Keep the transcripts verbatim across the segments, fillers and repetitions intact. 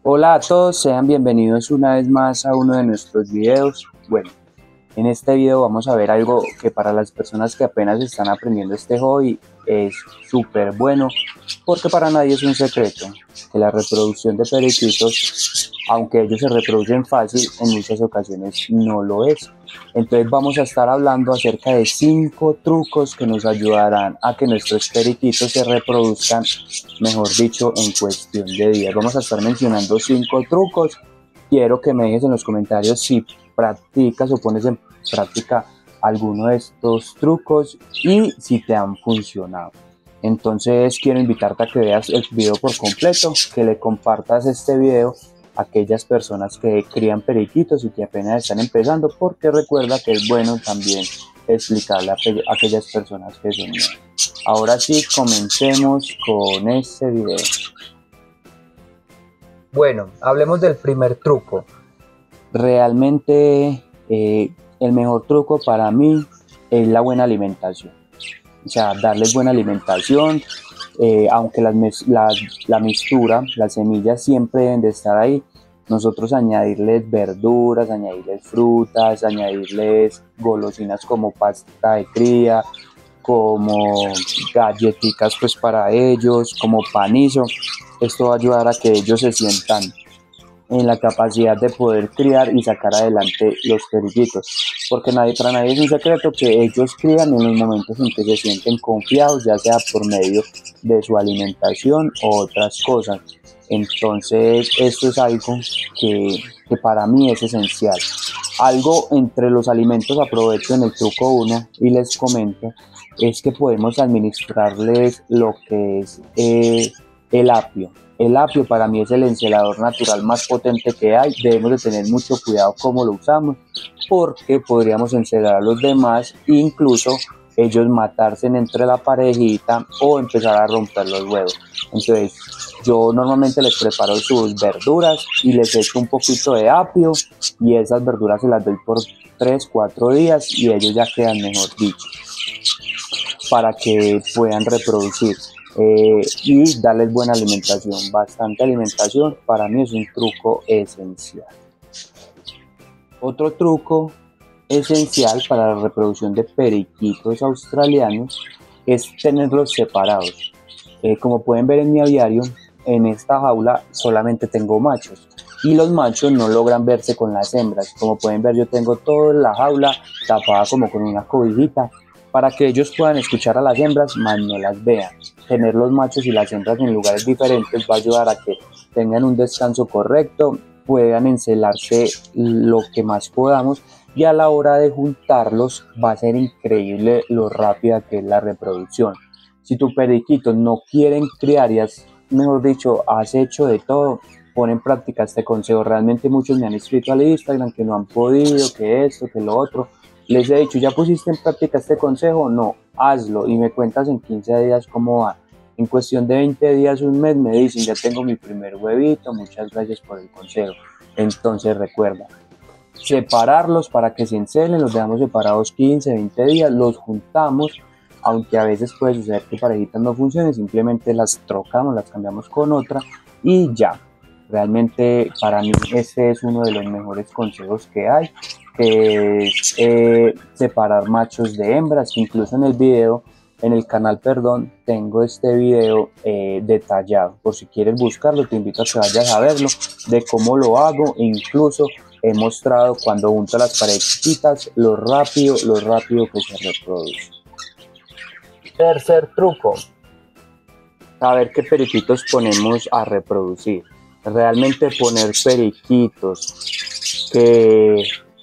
Hola a todos, sean bienvenidos una vez más a uno de nuestros videos. Bueno, en este video vamos a ver algo que para las personas que apenas están aprendiendo este hobby es súper bueno, porque para nadie es un secreto que la reproducción de periquitos, aunque ellos se reproducen fácil, en muchas ocasiones no lo es. Entonces vamos a estar hablando acerca de cinco trucos que nos ayudarán a que nuestros periquitos se reproduzcan, mejor dicho, en cuestión de días. Vamos a estar mencionando cinco trucos. Quiero que me dejes en los comentarios si practicas o pones en práctica alguno de estos trucos y si te han funcionado. Entonces quiero invitarte a que veas el video por completo, que le compartas este video a aquellas personas que crían periquitos y que apenas están empezando, porque recuerda que es bueno también explicarle a aquellas personas que son nuevas. Ahora sí, comencemos con este video. Bueno, hablemos del primer truco. Realmente eh, el mejor truco para mí es la buena alimentación. O sea, darles buena alimentación, eh, aunque las, la, la mixtura, las semillas siempre deben de estar ahí. Nosotros añadirles verduras, añadirles frutas, añadirles golosinas como pasta de cría, como galletitas pues para ellos, como panizo. Esto va a ayudar a que ellos se sientan en la capacidad de poder criar y sacar adelante los periquitos, porque nadie, para nadie es un secreto que ellos crían en los momentos en que se sienten confiados, ya sea por medio de su alimentación o otras cosas. Entonces esto es algo que, que para mí es esencial. Algo entre los alimentos, aprovecho en el truco uno y les comento, es que podemos administrarles lo que es eh, el apio. El apio para mí es el encelador natural más potente que hay. Debemos de tener mucho cuidado cómo lo usamos, porque podríamos encelar a los demás e incluso ellos matarse entre la parejita o empezar a romper los huevos. Entonces yo normalmente les preparo sus verduras y les echo un poquito de apio, y esas verduras se las doy por tres cuatro días y ellos ya quedan, mejor dicho, para que puedan reproducir. Eh, y darles buena alimentación, bastante alimentación, para mí es un truco esencial. Otro truco esencial para la reproducción de periquitos australianos es tenerlos separados. Eh, como pueden ver en mi aviario, en esta jaula solamente tengo machos y los machos no logran verse con las hembras. Como pueden ver, yo tengo toda la jaula tapada como con una cobijita, para que ellos puedan escuchar a las hembras, mas no las vean. Tener los machos y las hembras en lugares diferentes va a ayudar a que tengan un descanso correcto, puedan encelarse lo que más podamos, y a la hora de juntarlos va a ser increíble lo rápida que es la reproducción. Si tus periquitos no quieren criar y has, mejor dicho, has hecho de todo, pon en práctica este consejo. Realmente muchos me han escrito al Instagram que no han podido, que esto, que lo otro. Les he dicho, ¿ya pusiste en práctica este consejo? No, hazlo y me cuentas en quince días cómo va. En cuestión de veinte días, un mes, me dicen, ya tengo mi primer huevito, muchas gracias por el consejo. Entonces recuerda, separarlos para que se encelen, los dejamos separados quince, veinte días, los juntamos, aunque a veces puede suceder que parejitas no funcionen, simplemente las trocamos, las cambiamos con otra y ya. Realmente para mí este es uno de los mejores consejos que hay, que es eh, separar machos de hembras. Incluso en el video, en el canal, perdón, tengo este video eh, detallado. Por si quieres buscarlo, te invito a que vayas a verlo, de cómo lo hago. Incluso he mostrado cuando junto las parejitas lo rápido, lo rápido que se reproduce. Tercer truco, saber qué periquitos ponemos a reproducir. Realmente poner periquitos que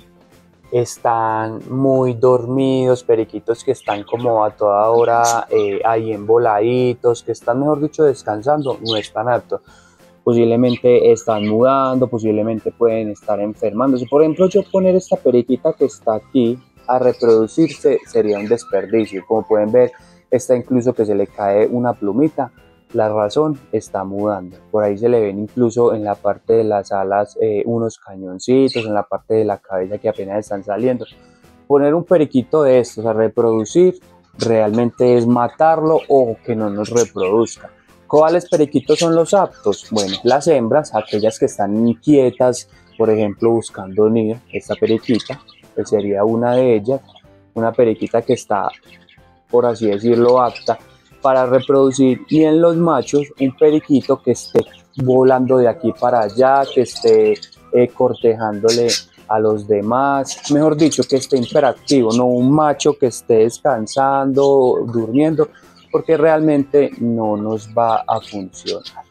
están muy dormidos, periquitos que están como a toda hora eh, ahí emboladitos, que están, mejor dicho, descansando, no es tan apto. Posiblemente están mudando, posiblemente pueden estar enfermándose. Por ejemplo, yo poner esta periquita que está aquí a reproducirse sería un desperdicio. Como pueden ver, está incluso que se le cae una plumita. La razón, está mudando. Por ahí se le ven incluso en la parte de las alas eh, unos cañoncitos, en la parte de la cabeza que apenas están saliendo. Poner un periquito de estos a reproducir realmente es matarlo o que no nos reproduzca. ¿Cuáles periquitos son los aptos? Bueno, las hembras, aquellas que están inquietas, por ejemplo, buscando nido. Esta periquita pues sería una de ellas, una periquita que está, por así decirlo, apta para reproducir. Y en los machos, un periquito que esté volando de aquí para allá, que esté eh, cortejándole a los demás, mejor dicho, que esté interactivo, no un macho que esté descansando, durmiendo, porque realmente no nos va a funcionar.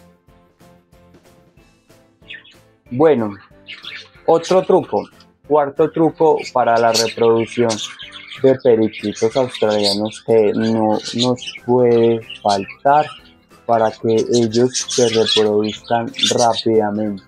Bueno, otro truco, cuarto truco para la reproducción de periquitos australianos que no nos puede faltar para que ellos se reproduzcan rápidamente,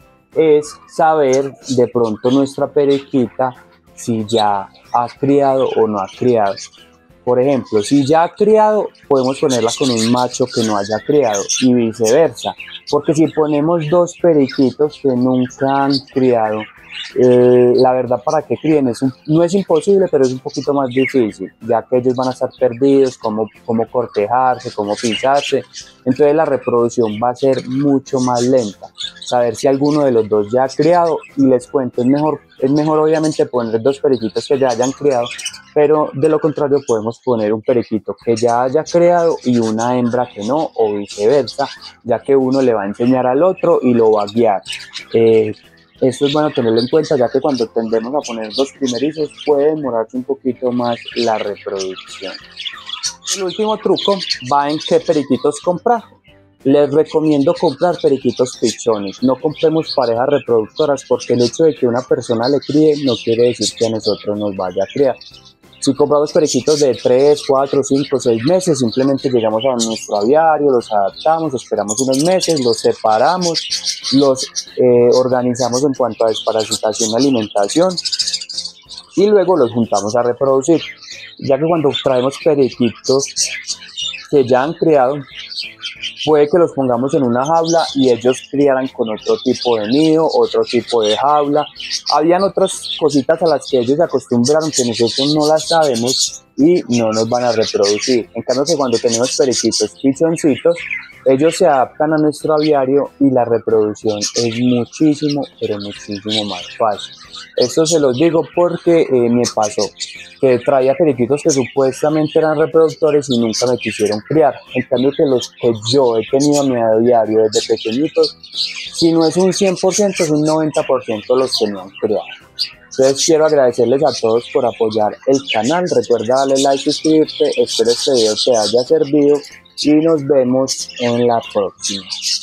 es saber de pronto nuestra periquita si ya ha criado o no ha criado. Por ejemplo, si ya ha criado, podemos ponerla con un macho que no haya criado y viceversa. Porque si ponemos dos periquitos que nunca han criado, eh, la verdad para que críen es un, no es imposible, pero es un poquito más difícil, ya que ellos van a estar perdidos, cómo, cómo cortejarse, cómo pisarse. Entonces la reproducción va a ser mucho más lenta. Saber si alguno de los dos ya ha criado, y les cuento, es mejor, es mejor obviamente poner dos periquitos que ya hayan criado, pero de lo contrario podemos poner un periquito que ya haya creado y una hembra que no, o viceversa, ya que uno le va a enseñar al otro y lo va a guiar. Eh, esto es bueno tenerlo en cuenta, ya que cuando tendemos a poner dos primerizos puede demorarse un poquito más la reproducción. El último truco va en qué periquitos comprar. Les recomiendo comprar periquitos pichones. No compremos parejas reproductoras, porque el hecho de que una persona le críe no quiere decir que a nosotros nos vaya a criar. Si compramos periquitos de tres, cuatro, cinco, seis meses, simplemente llegamos a nuestro aviario, los adaptamos, esperamos unos meses, los separamos, los eh, organizamos en cuanto a desparasitación y alimentación, y luego los juntamos a reproducir. Ya que cuando traemos periquitos que ya han criado, puede que los pongamos en una jaula y ellos criaran con otro tipo de nido, otro tipo de jaula. Habían otras cositas a las que ellos se acostumbraron que nosotros no las sabemos y no nos van a reproducir. En cambio que cuando tenemos periquitos pichoncitos, ellos se adaptan a nuestro aviario y la reproducción es muchísimo, pero muchísimo más fácil. Esto se los digo porque eh, me pasó que traía periquitos que supuestamente eran reproductores y nunca me quisieron criar. En cambio que los que yo he tenido a mi aviario desde pequeñitos, si no es un cien por ciento, es un noventa por ciento los que me han criado. Entonces quiero agradecerles a todos por apoyar el canal. Recuerda darle like y suscribirte. Espero este video te haya servido y nos vemos en la próxima.